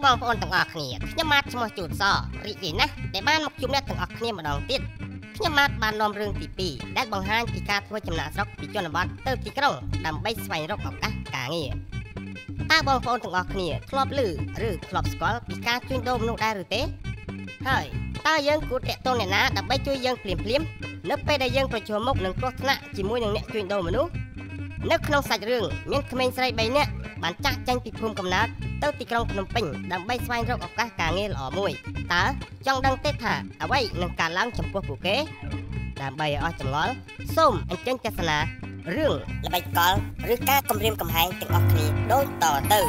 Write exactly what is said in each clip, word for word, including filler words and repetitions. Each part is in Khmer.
បងប្អូនទាំងអស់គ្នាខ្ញុំបាទឈ្មោះជូតសរីករាយណាស់ដែលបានមកជួបអ្នកទាំងអស់គ្នាម្ដងទៀតខ្ញុំបាទបាននាំរឿងទីពីរដែលបង្ហាញពីការធ្វើចំណាកស្រុកពីជនបទទៅទីក្រុងដើម្បីស្វែងរកឱកាសការងារតើបងប្អូនទាំងអស់គ្នាធ្លាប់ឮឬធ្លាប់ស្គាល់ពីការជួញដូរមនុស្សដែរឬទេហើយតើយើងគួរតាក់ទងអ្នកណាដើម្បីជួយយើងភ្លាមភ្លាមនៅពេលដែលយើងប្រឈមមុខនឹងគ្រោះថ្នាក់ជាមួយនឹងអ្នកជួញដូរមនុស្សនៅក្នុងសាច់រឿងមានក្មេងស្រីបីនាក់បានចាក់ចែងពីភូមិកំណើតទៅទីក្រុងភ្នំពេញដើម្បីស្វែងរកឱកាសការងារល្អមួយតើចង់ដឹងទេថាអ្វីនឹងកើតឡើងចំពោះពួកគេដើម្បីឲ្យអស់ចម្ងល់សូមអញ្ជើញទស្សនារឿងល្បិចកលឬការគំរាមកំហែងទាំងអស់គ្នាដូចតទៅ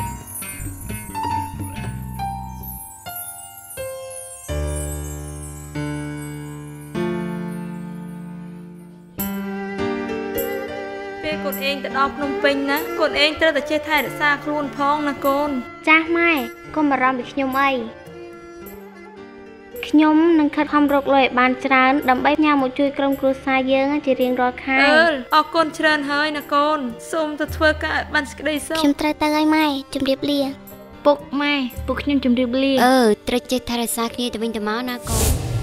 កូនឯងទៅដល់ភ្នំពេញណាកូនឯងត្រូវតែចេះថែរក្សាខ្លួនផងណាកូនចាស់ម៉ែកុំបារម្ភពីខ្ញុំអីខ្ញុំនឹងខិតខំរកលុយឲ្យបានច្រើនដើម្បីញ៉ាំមកជួយក្រុមគ្រួសារយើងជារៀងរាល់ខែអើអរគុណច្រើនហើយណាកូនសូមទៅធ្វើការឲ្យបានសេចក្តីសុខខ្ញុំត្រូវទៅហើយម៉ែជម្រាបលាពុកម៉ែពុកខ្ញុំជម្រាបលាអឺត្រូវចេះថែរក្សាគ្នាទៅវិញទៅមកណាកូន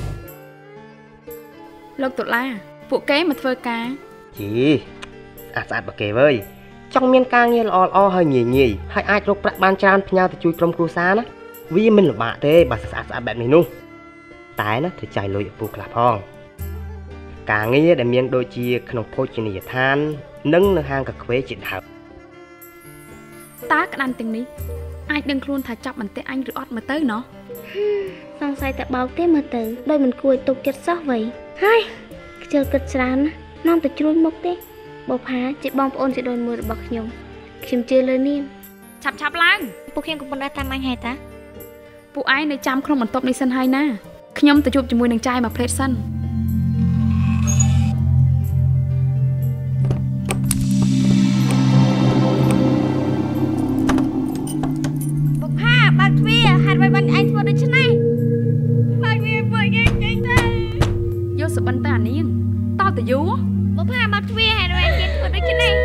លោកតុលាពួកគេមកធ្វើការជីអាស្អាតបើគេវើយចង់មានការងារល្អល្អហើយងាយងាយហើយអាចរកប្រាក់បានច្រើនផ្ញើទៅជួយក្រុមគ្រួសារណាវាមិនលំបាកទេបើស្អាតស្អាតបែបនេះនោះតែណាត្រូវចាយលុយឪពុកខ្លះផងការងារដែលមានដូចជាក្នុងភោជនីយដ្ឋាននិងនៅហាងកាហ្វេជាដើមតើក្តាន់ទាំងនេះអាចដឹងខ្លួនថាចាប់បន្ទះអញឬអត់មើលទៅណោះសង្ស័យតែបោកទេមើលទៅដូចមិនគួរឲ្យទុកចិត្តសោះវៃហើយខ្ជិលគិតច្រើនណានាំទៅជ្រួញមុខទេបុផាជាបងប្អូនជាដូនមួយរបស់ខ្ញុំខ្ញុំជឿលើនាងឆាប់ឆាប់ឡើងពួកខ្ញុំកំពុងតែតាមអញហើយតាពួកឯងនៅចាំក្នុងបន្ទប់នេះសិនហើយណាខ្ញុំទៅជួបជាមួយនឹងចាយមកផ្លេតសិនបុផាបើកទ្វារហេតុអ្វីបានឯងធ្វើដូច្នេះបើកទ្វារពួកយើងចេញទៅយកសបិនទៅអានាងតោះទៅយូរបុផាបើកទ្វារហេតុអ្វីគេធ្វើដូច្នេះ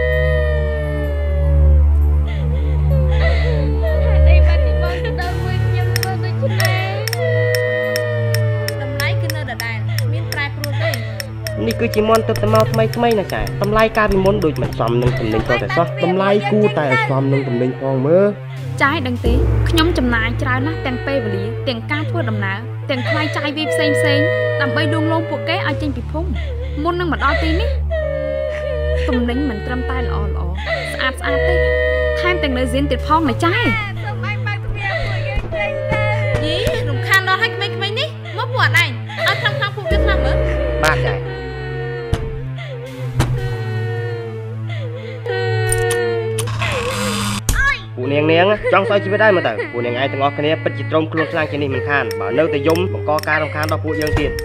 នេះគឺជាមន់ទឹកត្មៅថ្មីថ្មីណាចាតម្លៃការពីមុនដូចមិនសមនឹងតំណែងតតែសោះតម្លៃគួរតែឲ្យសមនឹងតំណែងផងមើលចាយដឹងទេខ្ញុំចំណាយច្រើនណាស់ទាំងពេលវេលាទាំងការធ្វើដំណើរទាំងថ្លៃចាយវាផ្សេងផ្សេងដើម្បីលួងលោមពួកគេឲ្យចេញពីភូមិមុននឹងមកដល់ទីនេះតំណែងមិនត្រឹមតែល្អល្អស្អាតស្អាតទេថែមទាំងនៅហ្ស៊ីនទៀតផងណាចាយសូមអញបើកទ្វារពួកយើងចេញទៅយីរំខានដល់ឲ្យក្មេងៗនេះមកពួកអត់ឯងឲ្យខ្លាំងខ្លាំងពួកវាខ្លាំងមើលបាទចាយពួកនាងនាងចង់សោយជីវិតដែរមើលទៅពួកនាងឯងទាំងអស់គ្នាពិតជាទ្រាំខ្លួនខ្លាំងជាងនេះមិនខានបើនៅតែយំបង្កការរំខានដល់ពួកយើងទៀត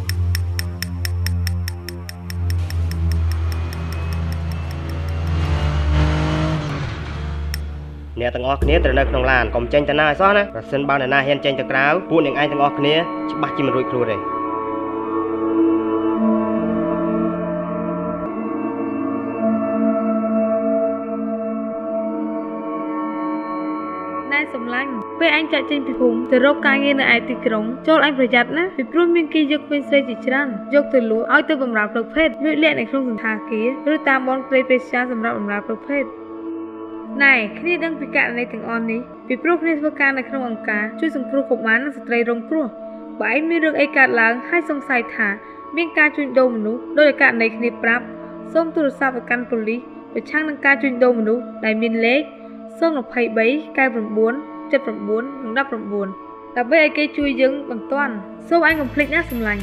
អ្នកទាំងអស់គ្នាត្រូវនៅក្នុងឡានកុំចេញទៅណាឲ្យសោះណាប្រសិនបើអ្នកណាហ៊ានចេញទៅក្រៅពួកនាងឯងទាំងអស់គ្នាច្បាស់ជាមិនរួចខ្លួនទេសម្លាញ់ពេលអញចាក់ចេញពីភូមិទៅរកការងារនៅឯទីក្រុងចូលអញប្រយ័ត្នណាពីព្រោះមានគេយកក្មេងស្រីជាច្រើនយកទៅលក់ឲ្យទៅបម្រើផ្លូវភេទលួចលាក់នៅក្នុងសន្តាគារឬតាមបនព្រៃព្រៃផ្សារសម្រាប់បម្រើផ្លូវភេទណែគ្នាដឹងពីករណីទាំងអស់នេះពីព្រោះគ្នាធ្វើការនៅក្នុងអង្គការជួយសង្គ្រោះកុមារនិងស្ត្រីរងគ្រោះបើឯងមានរឿងអីកើតឡើងហើយសង្ស័យថាមានការជួញដូរមនុស្សដោយករណីគ្នាប្រាប់សូមទូរស័ព្ទទៅកាន់ប៉ូលីសប្រឆាំងនឹងការជួញដូរមនុស្សដែលមានលេខសូមtwo three nine nine seven nineនិងone nineដើម្បីឲ្យគេជួយយើងបន្ទាន់សូមអញកុំភ្លេចណាសម្លាញ់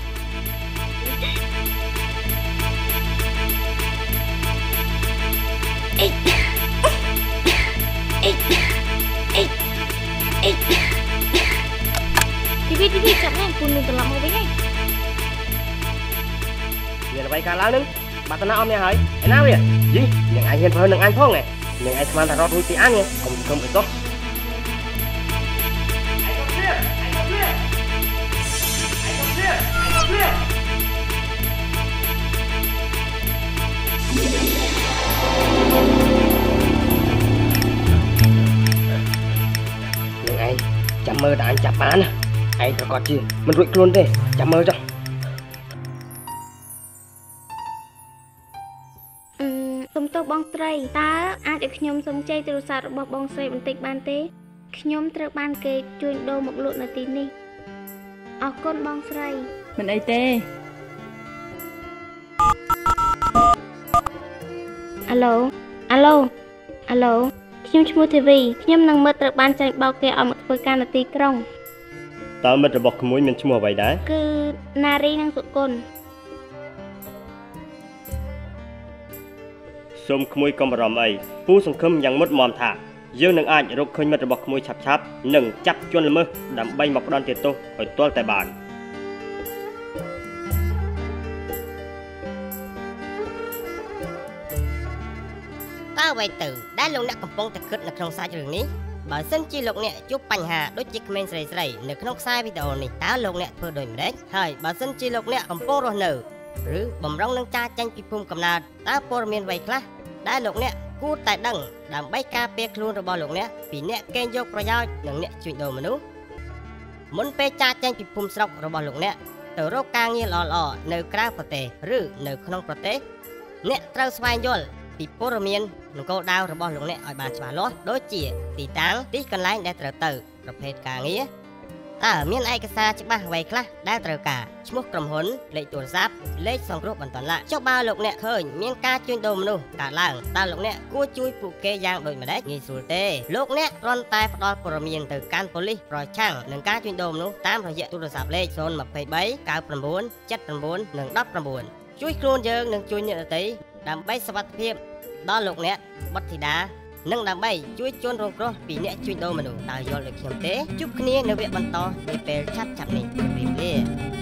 អេអេអេអេទីវីទីវីចាប់នេះគូននឹងត្រឡប់មកវិញហើយមានអ្វីកើតឡើងនឹងបាត់តាណាអមនេះហើយឯណាវាយីនឹងអញហ៊ានប្រើនឹងអញផងហ៎នឹងឯងស្មានថារត់រួចពីអញកុំកុំអីទោះនឹងឯង anh chặt bán anhប្រកាសជាមិនរួចខ្លួនទេចាំមើលចុះអឺសុំទោសបងស្រីតើអាចឲ្យខ្ញុំសុំចែកទូរស័ព្ទរបស់បងស្រីបន្តិចបានទេខ្ញុំត្រូវបានគេជួញដូរមកលក់នៅទីនេះអរគុណបងស្រីមិនអីទេអាឡូអាឡូអាឡូខ្ញុំឈ្មោះធីវីខ្ញុំនឹងមិត្តត្រូវបានចាញ់បោកគេឲ្យមកធ្វើការនៅទីក្រុងតើមិត្តរបស់ក្មួយមានឈ្មោះអ្វីដែរគឺណារីនិងសុគន្ធសូមក្មួយកុំបារម្ភអីពូសង្ឃឹមយ៉ាងមុតមមថាយើងនឹងអាចរកឃើញមិត្តរបស់ក្មួយឆាប់ឆាប់និងចាប់ជនល្មើសដើម្បីមកផ្ដន់ទោសឲ្យទាល់តែបានតើអ្វីទៅដែលលោកអ្នកកំពុងតែគិតនៅក្នុងសាច់រឿងនេះបើសិនជាលោកអ្នកជួបបញ្ហាដូចជាក្មេងស្រីស្រីនៅក្នុងខ្សែវីដេអូនេះតើលោកអ្នកធ្វើដូចម្តេចហើយបើសិនជាលោកអ្នកកំពុងរស់នៅឬបំរុងនឹងចារចេញពីភូមិកំណើតតើព័ត៌មានអ្វីខ្លះដែលលោកអ្នកគួរតែដឹងដើម្បីការពារខ្លួនរបស់លោកអ្នកពីអ្នកកេងយកប្រយោជន៍និងអ្នកជួញដូរមនុស្សមុនពេលចារចេញពីភូមិស្រុករបស់លោកអ្នកទៅរកការងារល្អៗនៅក្រៅប្រទេសឬនៅក្នុងប្រទេសអ្នកត្រូវស្វែងយល់ ពីព័ត៌មាននិងគោលដៅរបស់លោកអ្នកឲ្យបានច្បាស់លាស់ដូចជាទីតាំងទីកន្លែងដែលត្រូវទៅប្រភេទការងារតើមានឯកសារច្បាស់អ្វីខ្លះដែលត្រូវការឈ្មោះក្រុមហ៊ុនលេខទូរស័ព្ទលេខសង្គ្រោះបន្ទាន់ឡាចុះបើលោកអ្នកឃើញមានការជួញដូរមនុស្សកើតឡើងតើលោកអ្នកគួរជួយពួកគេយ៉ាងដូចម្តេចងាយស្រួលទេលោកអ្នកគ្រាន់តែផ្ដល់ព័ត៌មានទៅកាន់ប៉ូលីសប្រឆាំងនឹងការជួញដូរមនុស្សតាមរយៈទូរស័ព្ទលេខ 023 99 79 និង 19 ជួយខ្លួនយើងនិងជួយអ្នកដទៃដើម្បីសុវត្ថិភាព ដល់លោកអ្នកបុត្រធីតានិងដើម្បីជួយជន់រងគ្រោះពីអ្នកជួញដូរមនុស្សតើយល់ដូចខ្ញុំទេជួបគ្នានៅវគ្គបន្តនាពេលឆាប់ៗនេះជម្រាបលា